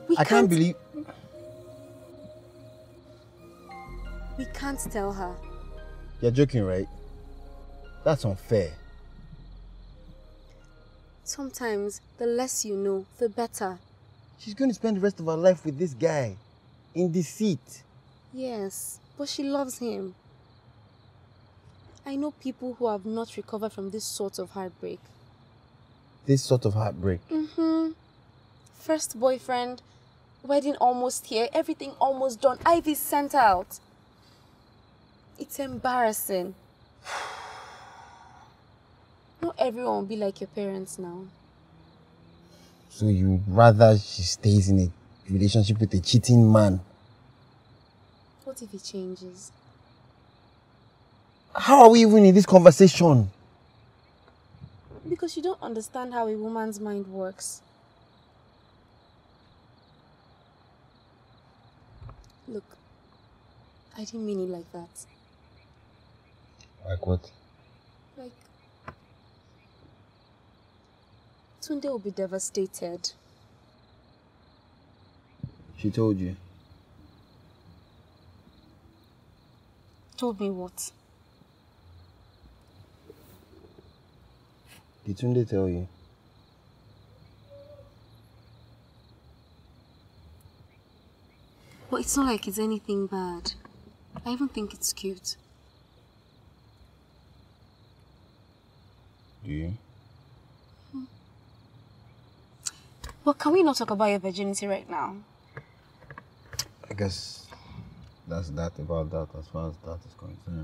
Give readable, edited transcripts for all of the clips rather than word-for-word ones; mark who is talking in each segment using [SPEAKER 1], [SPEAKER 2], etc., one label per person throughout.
[SPEAKER 1] I can't believe...
[SPEAKER 2] We can't tell her.
[SPEAKER 1] You're joking, right? That's unfair.
[SPEAKER 2] Sometimes, the less you know, the better.
[SPEAKER 1] She's going to spend the rest of her life with this guy. In deceit.
[SPEAKER 2] Yes, but she loves him. I know people who have not recovered from this sort of heartbreak.
[SPEAKER 1] This sort of heartbreak?
[SPEAKER 2] Mm-hmm. First boyfriend, wedding almost here, everything almost done, Ivy sent out. It's embarrassing. Not everyone will be like your parents now.
[SPEAKER 1] So you'd rather she stays in a relationship with a cheating man?
[SPEAKER 2] What if he changes?
[SPEAKER 1] How are we even in this conversation?
[SPEAKER 2] Because you don't understand how a woman's mind works. Look, I didn't mean it like that.
[SPEAKER 1] Like what?
[SPEAKER 2] Like, Tunde will be devastated.
[SPEAKER 1] She told you?
[SPEAKER 2] Told me what?
[SPEAKER 1] Did Tunde tell you?
[SPEAKER 2] But it's not like it's anything bad. I even think it's cute.
[SPEAKER 1] Do you?
[SPEAKER 2] But can we not talk about your virginity right now?
[SPEAKER 1] I guess that's that about that as far as that is concerned.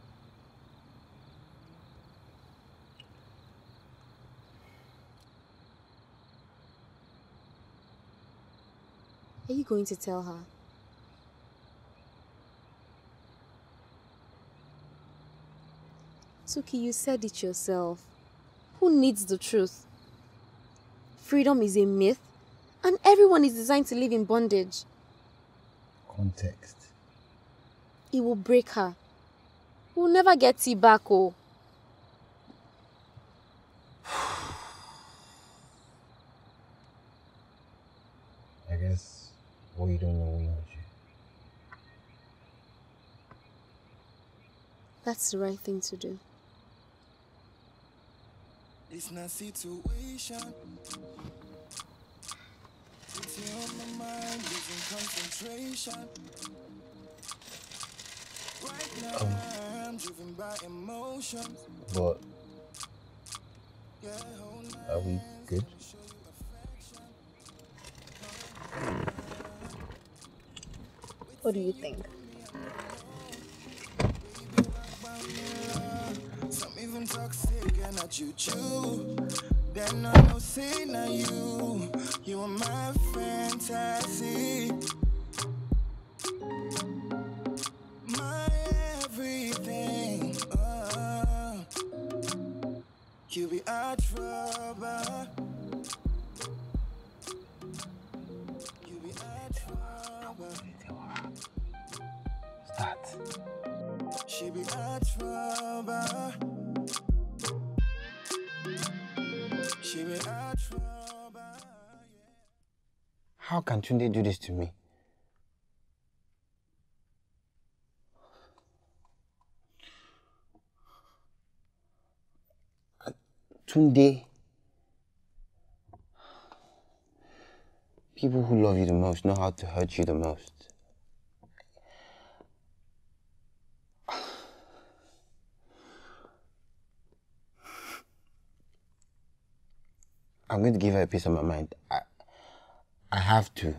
[SPEAKER 2] Are you going to tell her? Suki, you said it yourself. Who needs the truth? Freedom is a myth, and everyone is designed to live in bondage.
[SPEAKER 1] Context.
[SPEAKER 2] It will break her. We'll never get tea back, oh.
[SPEAKER 1] I guess what you don't know will not you.
[SPEAKER 2] That's the right thing to do.
[SPEAKER 3] It's not situation. It's on my mind, losing concentration. Right now, I'm driven by emotions.
[SPEAKER 1] But are we good?
[SPEAKER 2] What do you think?
[SPEAKER 3] Some even toxic and not you chew. Then I know say now you are my fantasy. My everything. You be our trouble. You be our trouble.
[SPEAKER 1] Start.
[SPEAKER 3] She be our trouble. She be our trouble.
[SPEAKER 1] How can Tunde do this to me? Tunde. People who love you the most know how to hurt you the most. I'm going to give her a piece of my mind. I have to.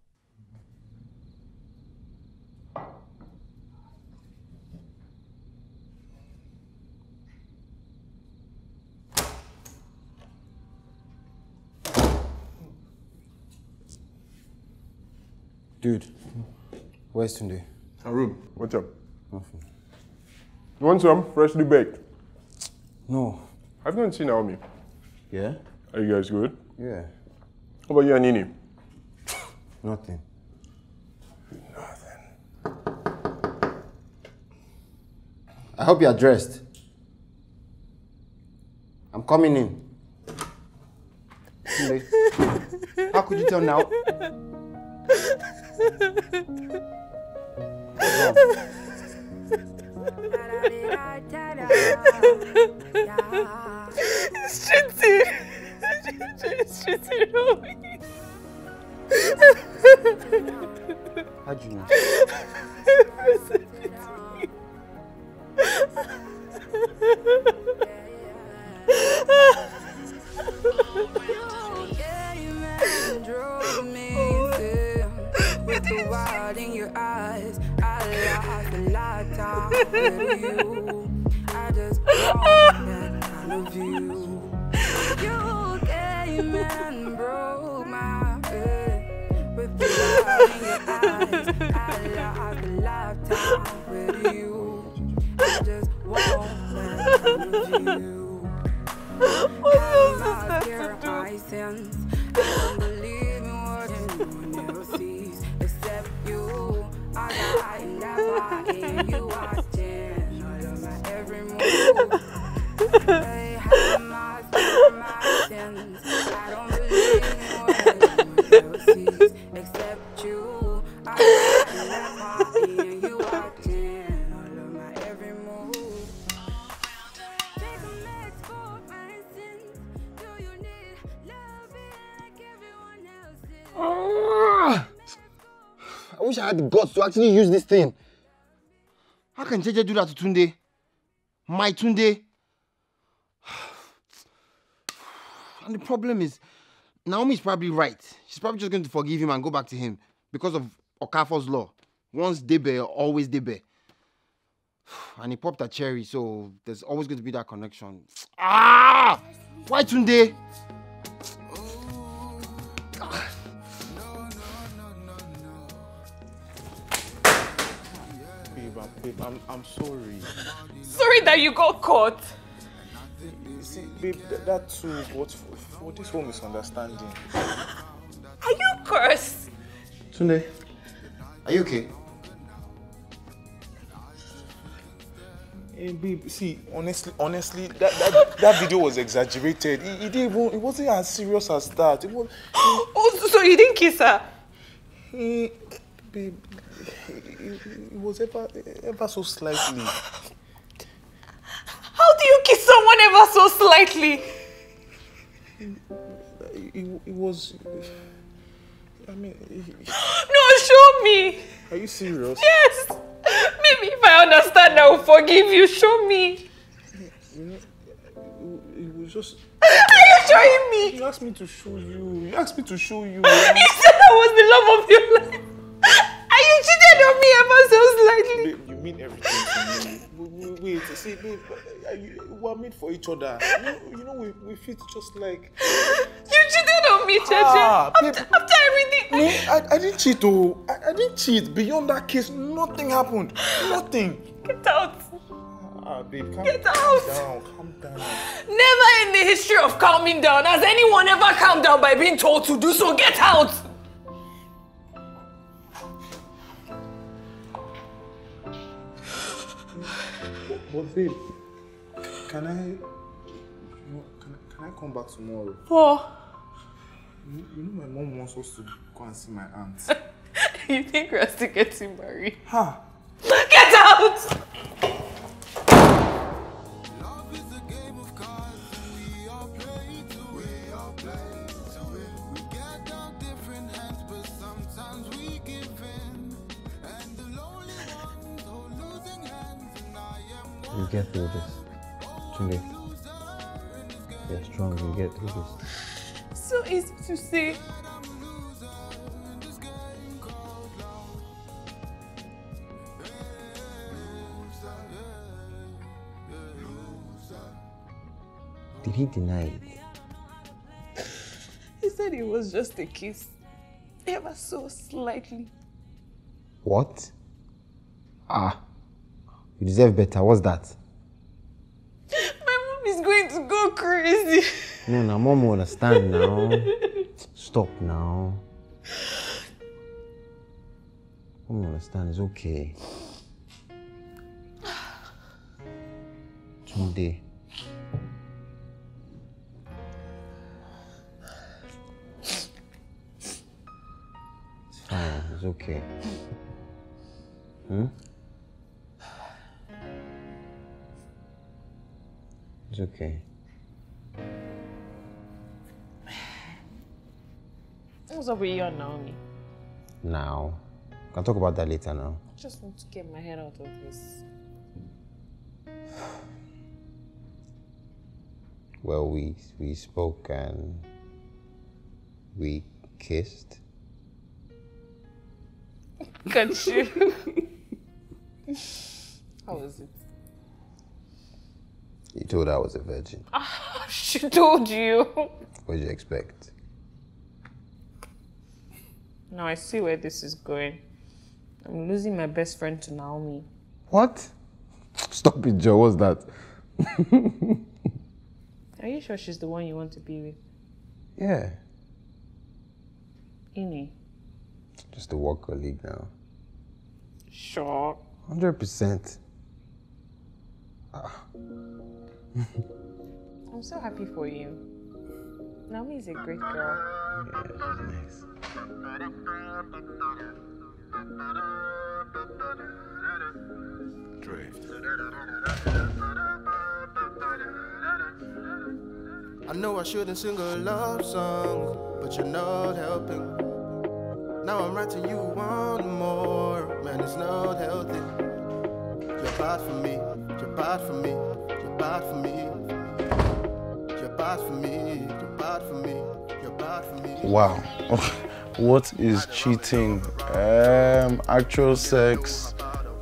[SPEAKER 1] Dude, where's Tunde?
[SPEAKER 4] Arun, what's up?
[SPEAKER 1] Nothing.
[SPEAKER 4] You want some? Freshly baked.
[SPEAKER 1] No.
[SPEAKER 4] I've not seen Naomi.
[SPEAKER 1] Yeah?
[SPEAKER 4] Are you guys good?
[SPEAKER 1] Yeah.
[SPEAKER 4] How about you and Nini?
[SPEAKER 1] Nothing. I hope you're dressed. I'm coming in. Tunde, how could you tell now?
[SPEAKER 2] It's cheating. It's cheating on me.
[SPEAKER 1] How do you know?
[SPEAKER 3] With the wild in your eyes, I lost a lifetime with you. I just want that kind of view. You came and broke my bed. With the wild in your eyes, I lost a lifetime with you. I just want that kind of view. I'm out here, my sins. I don't believe in what anyone else sees except you. I got in that body and you watching all of my every move. They have my sins. I don't believe in what anyone else sees except you. I got in that body and you watching all of my every move. Take a mix for my sins. Do you need love like everyone else?
[SPEAKER 1] I wish I had the guts to actually use this thing. How can Jeje do that to Tunde? My Tunde? And the problem is, Naomi is probably right. She's probably just going to forgive him and go back to him because of Okafor's law. Once Debe, always Debe. And he popped a cherry, so there's always going to be that connection. Ah! Why Tunde?
[SPEAKER 5] Babe, I'm sorry.
[SPEAKER 2] Sorry that you got caught.
[SPEAKER 5] See, babe, that too, but for this whole misunderstanding.
[SPEAKER 2] Are you cursed?
[SPEAKER 1] Tunde, are you okay?
[SPEAKER 5] Hey, babe, see, honestly, that video was exaggerated. It wasn't as serious as that. It was.
[SPEAKER 2] Oh, so you didn't kiss her?
[SPEAKER 5] Babe, it was ever so slightly.
[SPEAKER 2] How do you kiss someone ever so slightly?
[SPEAKER 5] It was. I mean.
[SPEAKER 2] No, show me.
[SPEAKER 5] Are you serious?
[SPEAKER 2] Yes. Maybe if I understand, I will forgive you. Show me.
[SPEAKER 5] You know, it was just.
[SPEAKER 2] Are you showing me?
[SPEAKER 5] You asked me to show you. You asked me to show you.
[SPEAKER 2] You said I was the love of your life. And you cheated on me ever so slightly.
[SPEAKER 5] Babe, you mean everything to me. Wait, see, babe, we are made for each other. You know, we fit just like.
[SPEAKER 2] You cheated on me, Cheche. After everything.
[SPEAKER 5] No, I didn't cheat, oh. I didn't cheat. Beyond that case, nothing happened. Nothing.
[SPEAKER 2] Get out.
[SPEAKER 5] Babe, calm
[SPEAKER 2] Get out.
[SPEAKER 5] Calm down.
[SPEAKER 2] Never in the history of calming down has anyone ever calmed down by being told to do so. Get out.
[SPEAKER 5] But babe, can I come back tomorrow?
[SPEAKER 2] Oh.
[SPEAKER 5] You know my mom wants us to go and see my aunt.
[SPEAKER 2] You think we're still getting married?
[SPEAKER 5] Ha!
[SPEAKER 2] Get out!
[SPEAKER 3] Love is a game of cards and we all play to win. We get down different hands, but sometimes we give in. And the lonely ones are losing hands, and I am
[SPEAKER 1] You get through this. Tunde. You're strong, you get through this.
[SPEAKER 2] So easy to say.
[SPEAKER 1] Did he deny it?
[SPEAKER 2] He said it was just a kiss. Ever so slightly.
[SPEAKER 1] What? Ah. You deserve better. What's that?
[SPEAKER 2] My mom is going to go crazy.
[SPEAKER 1] No, mom will understand now. Stop now. Mom will understand. It's okay. Tunde. It's fine. It's okay. Hmm? It's okay.
[SPEAKER 6] What's up with you and Naomi?
[SPEAKER 1] Now. We can talk about that later now.
[SPEAKER 6] I just want to get my head out of this.
[SPEAKER 1] Well, we spoke and we kissed.
[SPEAKER 6] Can't you? How was it?
[SPEAKER 1] You told her I was a virgin.
[SPEAKER 6] She told you.
[SPEAKER 1] What did you expect?
[SPEAKER 6] Now I see where this is going. I'm losing my best friend to Naomi.
[SPEAKER 1] What? Stop it, Joe. What's that?
[SPEAKER 6] Are you sure she's the one you want to be with?
[SPEAKER 1] Yeah.
[SPEAKER 6] Ini?
[SPEAKER 1] Just a work colleague now.
[SPEAKER 6] Sure.
[SPEAKER 1] 100%.
[SPEAKER 6] I'm so happy for you. Naomi is a great girl.
[SPEAKER 1] Yeah, she's nice.
[SPEAKER 7] I know I shouldn't sing a love song, but you're not helping. Now I'm writing you one more, man, it's not healthy. You're bad for me, you're bad for me, you're bad for me. You're bad for me, you're bad for me, you're bad for me.
[SPEAKER 5] Wow. What is cheating? Actual sex,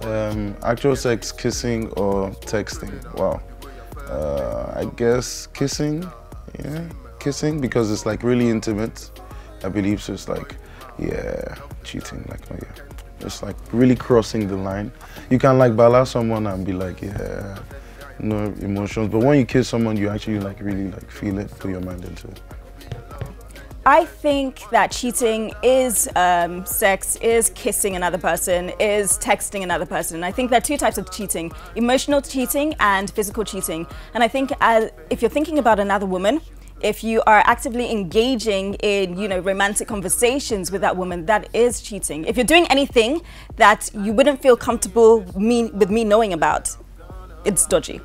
[SPEAKER 5] kissing or texting? Wow. I guess kissing, yeah, kissing because it's like really intimate. I believe so. It's like, yeah, cheating, like, oh yeah, it's like really crossing the line. You can like bala someone and be like, yeah, no emotions, but when you kiss someone, you actually like really like feel it, put your mind into it.
[SPEAKER 8] I think that cheating is sex, is kissing another person, is texting another person. I think there are two types of cheating: emotional cheating and physical cheating. And I think if you're thinking about another woman, if you are actively engaging in, romantic conversations with that woman, that is cheating. If you're doing anything that you wouldn't feel comfortable with me knowing about, it's dodgy.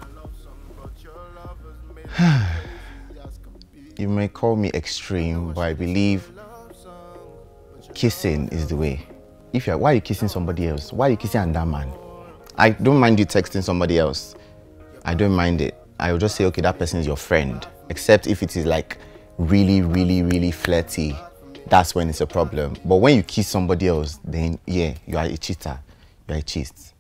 [SPEAKER 9] You may call me extreme, but I believe kissing is the way. Why are you kissing somebody else? Why are you kissing another man? I don't mind you texting somebody else. I don't mind it. I will just say, okay, that person is your friend. Except if it is like really, really, really flirty, that's when it's a problem. But when you kiss somebody else, then yeah, you are a cheater. You are a cheat.